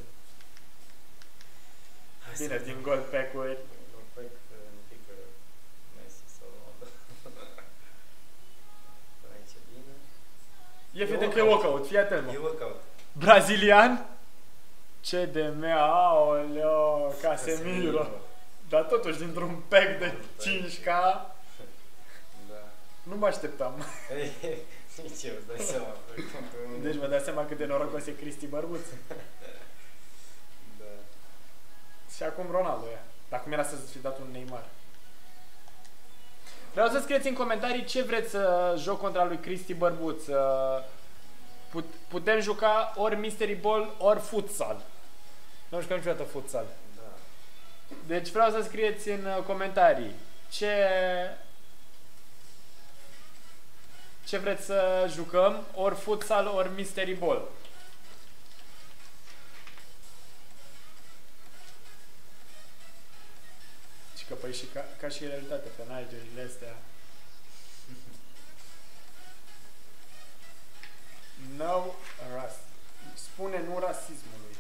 Bine, din gold pack-uri. Gold pack, nu pică Messi sau Ronaldo. Aici e bine. E fete că e walkout, fii atent, E mă. workout. Brazilian? CDM, aoleo, Casemiro. Dar totuși, dintr-un pack de 5K, Da. nu mă așteptam. Nici eu, îți dai seama. Deci vă dați seama cât de norocos e Cristi Bărbuț. Da. Și acum Ronaldo ea. Dar cum era să-ți fi dat un Neymar? Vreau să scrieți în comentarii ce vreți să joc contra lui Cristi Bărbuț. Putem juca ori Mystery Ball, ori futsal. Nu jucăm niciodată futsal. Da. Deci vreau să scrieți în comentarii ce vreți să jucăm, ori futsal, ori Mystery Ball. Și că păi și ca și realitate, penaltiurile astea. No spune nu rasismului.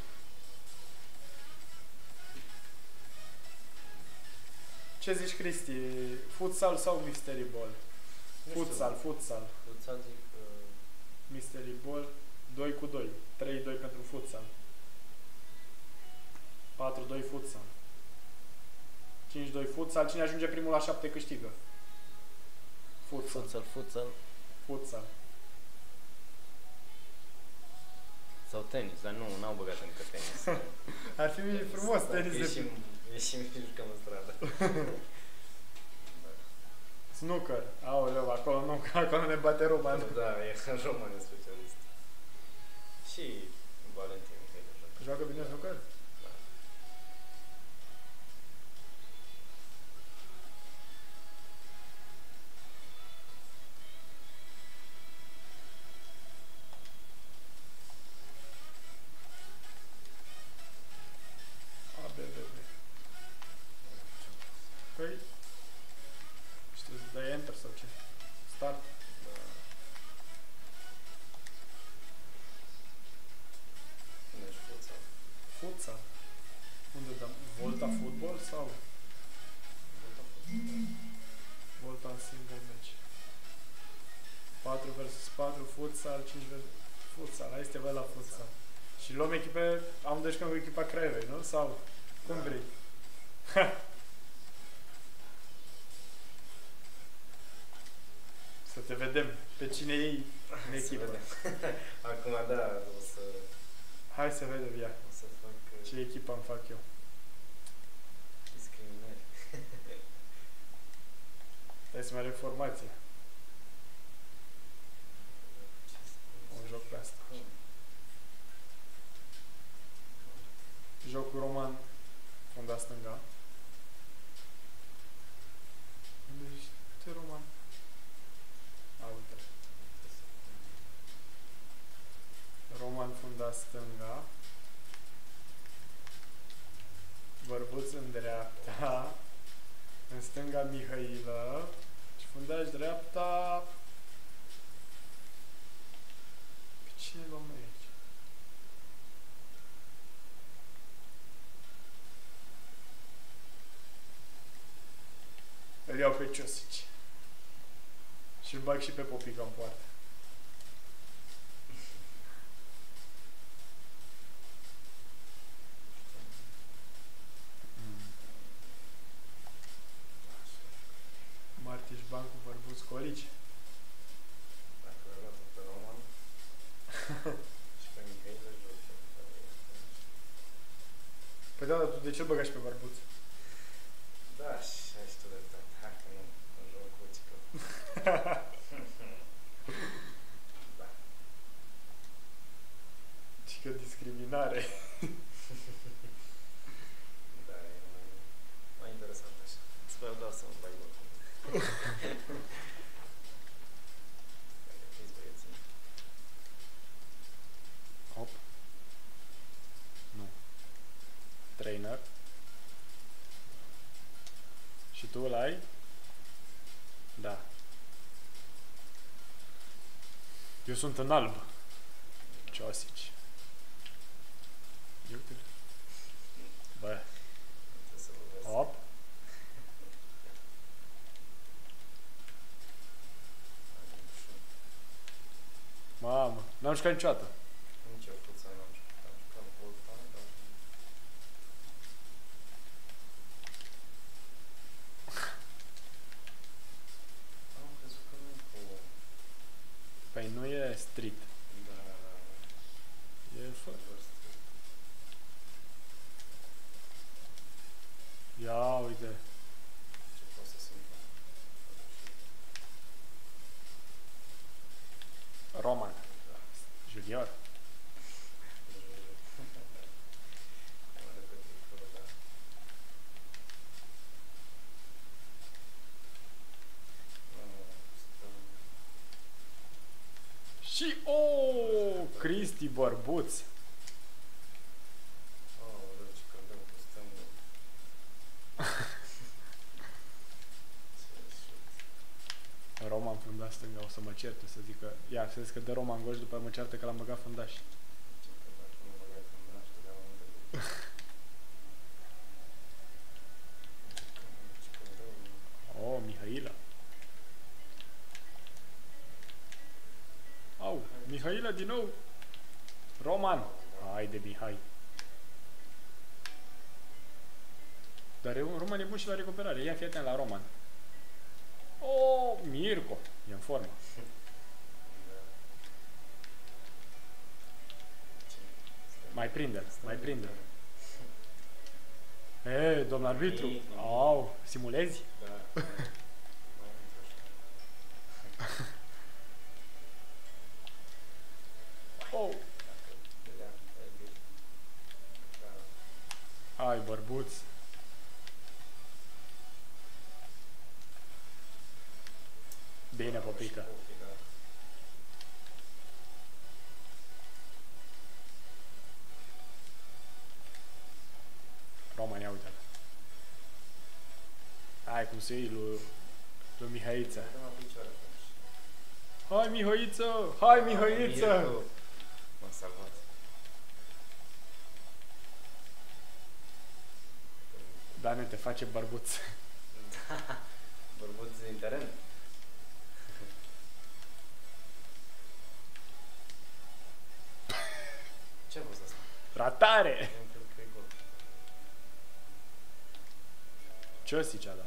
Ce zici, Cristi? Futsal sau Mystery Ball? Futsal. Futsal zic Mystery Ball 2 cu 2. 3-2 pentru futsal. 4-2 futsal. 5-2 futsal. Cine ajunge primul la 7 câștigă. Futsal. futsal. Sau tenis, dar nu, n-au băgat încă tenis. Ar fi frumos tenis de... Ieșim și jucăm în stradă. Snooker. Aoleu, acolo ne bate Roman. Da, e Roman e specialist. Și Valentin Mihailă joacă. Joacă bine snooker? Da. Păi, știu, dai enter sau ce? Start. Da. Deci futsal. Futsal. Unde dăm? Volta Football sau Volta în single match? 4 vs 4 futsal, 5 vs futsal. Hai să te văd la futsal. Și luăm echipe, am deci cu echipa Craiovei, nu? Sau cum Da. vrei? Să te vedem pe cine iei în Să echipă. vedem. Acum, da, o să Hai să vedem ea. fac Ce echipă îmi fac eu. discriminări. Hai să mai are formație. Un joc pe asta. Joc cu Roman, funda stânga. Unde ești? Ce Roman? A, uite. Roman, funda stânga. Bărbuț în dreapta. În stânga Mihaila și fundaș dreapta... Pe cine luăm noi aici? Îl iau pe Ciosici. Și îl bag și pe Popica în poartă. Martiș Bancu, Bărbuț, Colici. Dacă l-a luat pe Roman și pe Mihail îl joc. Păi da, dar tu de ce îl băga și pe Bărbuț? Da, și ai și tu dreptate. Hai că nu, în joc cu Cică. Da. Și că discriminare. Da, e mai interesant așa. Sper doar să mă bag oricum. Fiți băieții. Hop. Nu. Trainer. Și tu îl ai? Da. Eu sunt în alb. Ciosici. Uite-l. Bă. Trebuie să vă vezi. Hop. Mamă, n-am jucat niciodată. Nici eu futsal n-am jucat. Am jucat Volta, dar... Am crezut că nu e cu... Păi nu e street. Da, da, da. E fără. Ia uite. Ce pot să simt? Roman. Junior. Și Cristi Bărbuț. Roman fundaș stânga, o să mă certe, să zic că... Ia, să zic că dă Roman goș, după aia mă ceartă că l-am băgat fundaș. Oh, Mihaila. Au, Mihaila din nou. Roman. Haide, Mihai. Dar Roman e bun și la recuperare. Ia, fii atent la Roman. Oh, Mirko. E în formă. Mai prinde, mai prinde. Ei, domn arbitru. Au, simulezi? Da. Oh. Hai, Bărbuț. Bine, Popica. România, uite-l. Hai, cum se iei lui Mihaiță. Hai, Mihaiță! Hai, Mihaiță! M-a salvat. Da, nu te face Bărbuț. Bărbuț din teren? Ce a fost asta? Ratare! Eu cred că e gol. Ciosici a dat.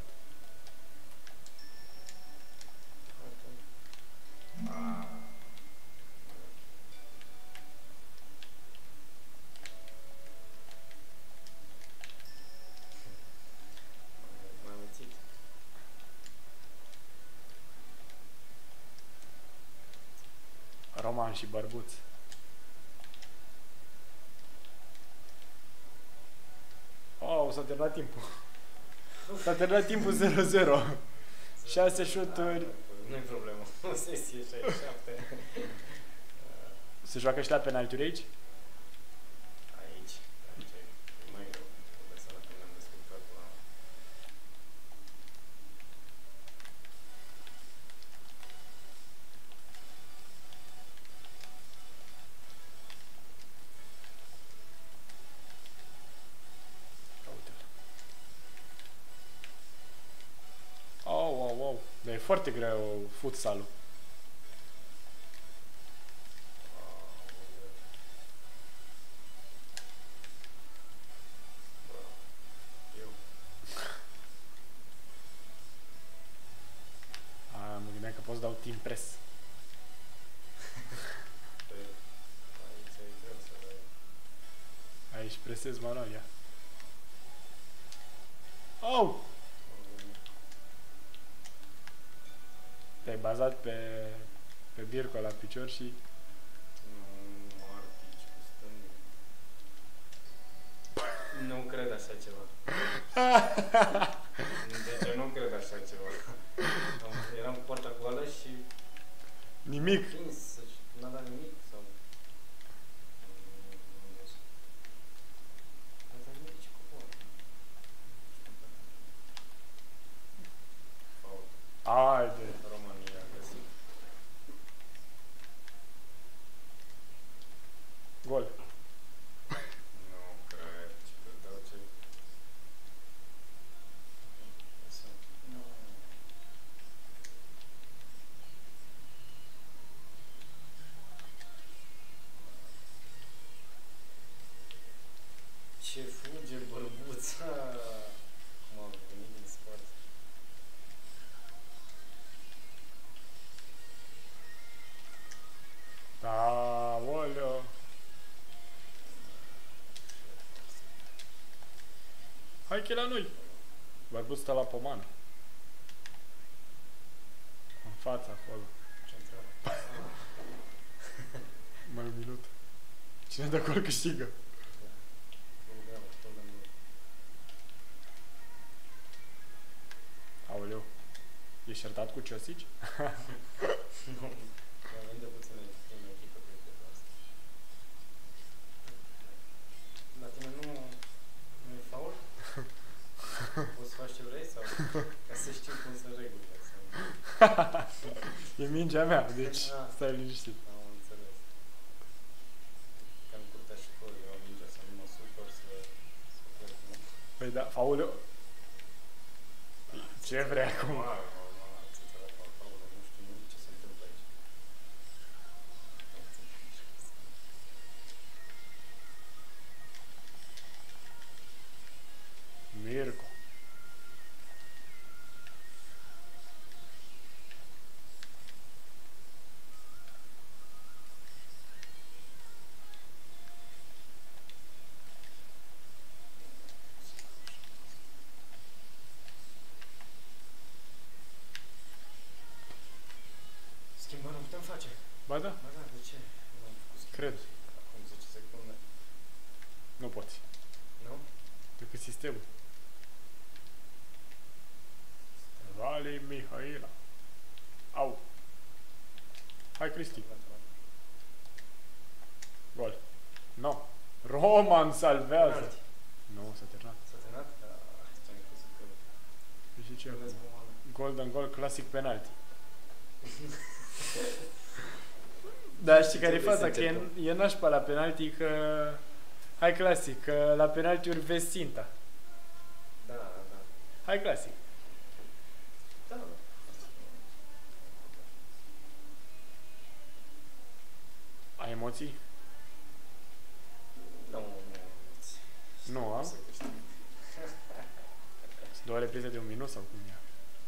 M-am amețit. Roman și Bărbuț. Oh, s-a terminat timpul. S-a terminat timpul 0-0. 6 șuturi. Nu-i problemă. O sesie 67. Se joacă și la penaltiuri aici? Aici e mai greu. Trebuie să la când am descurcat la... foarte greu futsalul. Mă gândeam că poți dau timp pres. Aici e greu să dai. Aici presez manual, ia. Au! Te-ai bazat pe Birco la picior și... Nu ar pici cu stângul. Nu cred așa ceva. Deci eu nu cred așa ceva. Eram cu poarta goală și... Nimic! Prins și n-a dat nimic sau... A dat nimic cu boală. Fault. Haide! România a găsit. Gol! Nu cred. Ce credeau ce... Nu. Ce fuge bărbuța! Cum am venit din spate. Aoleo! Hai că e la noi! Bărbuț stă la pomană. În fața acolo. Central. Mai un minut. Cine de acolo câștigă? Aoleu. Ești certat cu Ciosici? Nu. Avem de puțin în echipă pe echipă asta. La tine nu e faul? Poți să faci ce vrei sau? Ca să știu cum să regulile. E mingea mea, deci Ah. stai liniștit. Am înțeles. Că în curtea școlii eu am mingea să nu mă supăr să plec. Păi da, aoleu. Ce vrei acum? Normal, ți-a țărat pe Paul, nu știu nimic ce se întâmplă aici. Mirco. Schimbare nu putem face. Ba da, Ba da, de ce? Nu am făcut schimbare. cred. Acum 10 secunde. Nu poți. Nu? Decât sistemul. Vale Mihaela. Au. Hai, Cristi. Gol. No. Roman salvează. Penalti. Nu, s-a terminat. S-a terminat? Ce-am crezut că... Deci ce? Vezi pomană. Golden goal, clasic penalty. Da, știi care e faza? Că e nașpa la penalty că... Hai clasic, că la penaltiuri vezi ținta. Da, da. Hai clasic. Da, da. Ai emoții? Nu, nu. Nu, am? Să câștig. Sunt două reprize de un minut sau cum e?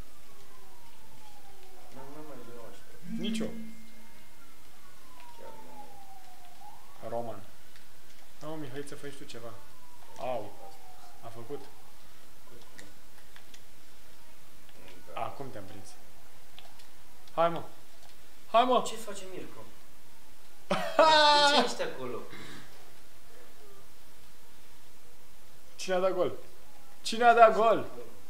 Nu mai vine așa. Nici eu. Chiar nu. Roman. Au, Mihai, să faci tu ceva. Au, a făcut. Da. Acum te-am prins. Hai, mă. Hai, mă. Ce face Mirco? De ce ești acolo? Cine a dat gol? Cine a dat gol?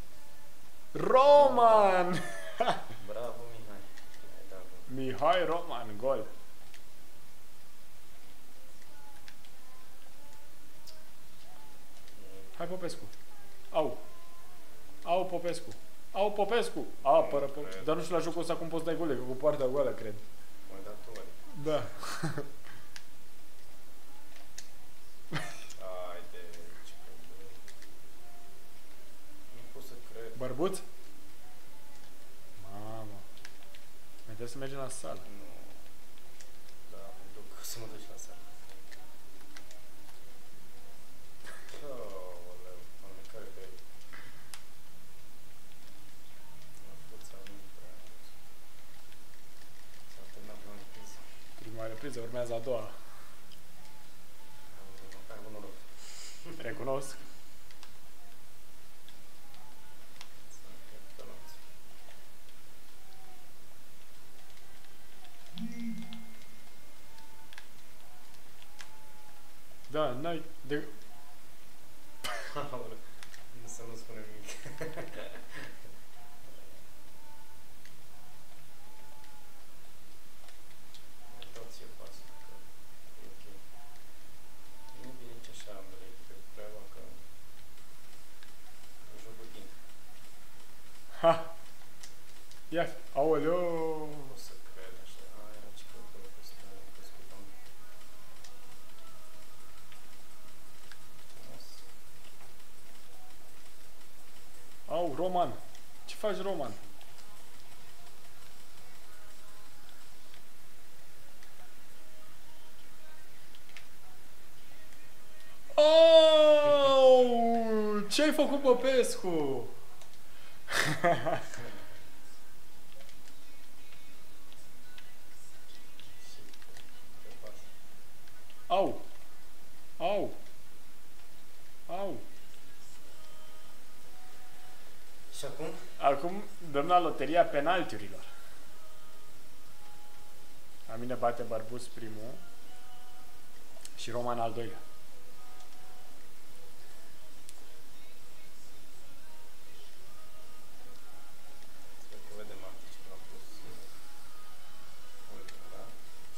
Roman! Bravo, Mihai. Ai dat gol. Mihai Roman, gol. Hai, Popescu. Au. Au, Popescu. Au, Popescu. Apără, Popescu. Dar nu știu la jocul ăsta cum poți dai gole, că cu poarta goală, cred. M-ai dat tu, adică. Da. Haide, ce căldură. Nu pot să cred. Bărbuț? Mamă. să mergem la sală. Nu. Da, mă duc să mă duci la sală. Aoleu, doamne, care pe... La fuța nu prea... S-a terminat prima repriză. Prima repriză, urmează a doua. Ai avut noroc. Recunosc. S-a încheiat pe noapte. Da, n-ai... De... Aoleu, să nu spunem nimic. Dați eu pas, că e ok. Nu e bine nici așa ambele echipe cu treaba, că joc cu tine. Ha! Ia, aoleo! Nu să cred așa. Era ce că acolo că scăpam. Frumos. Au, Roman! Ce faci, Roman? Oh! Ce-ai făcut, Popescu? Și pe pas. Au! Au! Au! Și acum? Acum dăm la loteria penaltiurilor. La mine bate Barbus primul și Roman al doilea. Cred că vedem Antici că l-a pus ultimul, da?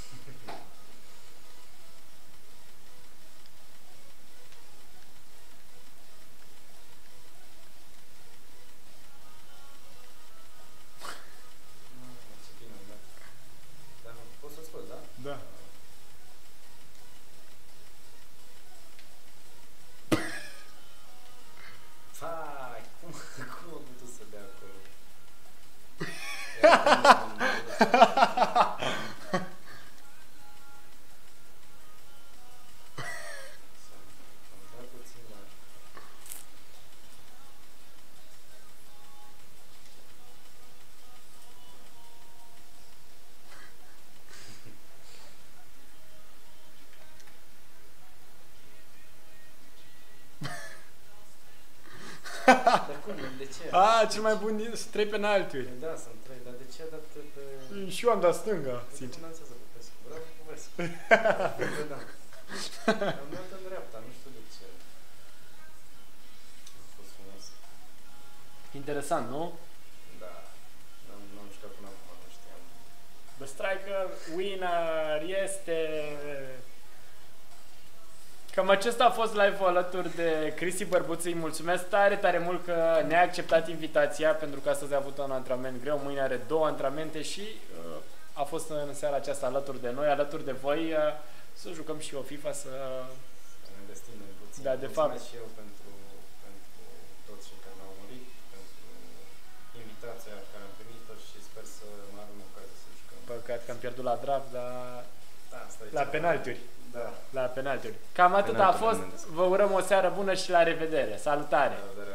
Ce bine am dat. Dar poți să scoți, da? Da. Fai, cum a putut să dea acolo? Am dat puțin la... Dar cum? De ce? Cel mai bun din 3 penaltiuri. Da, sunt 3, dar de ce a dat pe... Și eu am dat stânga, Se sincer. finanțează Popescu. Bravo, Popescu. Da. Am dat în dreapta, nu știu de ce. A fost frumos. Interesant, nu? Da. N-am jucat până acum, nu știam. The striker winner este... Cam acesta a fost live-ul alături de Cristi Bărbuță. Îi mulțumesc tare, tare mult că ne-a acceptat invitația, pentru că astăzi a avut un antrenament greu, mâine are 2 antrenamente și a fost în seara aceasta alături de noi, alături de voi, să jucăm și o FIFA, să... Să ne destindem puțin. Da, de fapt. Mulțumesc și eu pentru toți cei care ne-au urmărit, pentru invitația care am primit-o și sper să mai avem ocazia să jucăm. Păcat că am pierdut la draft, dar Da, asta e la ceva. penaltiuri. Da. La penaltiuri. Cam atât a Penaltiuri fost. rămâneți. Vă urăm o seară bună și la revedere. Salutare! La revedere.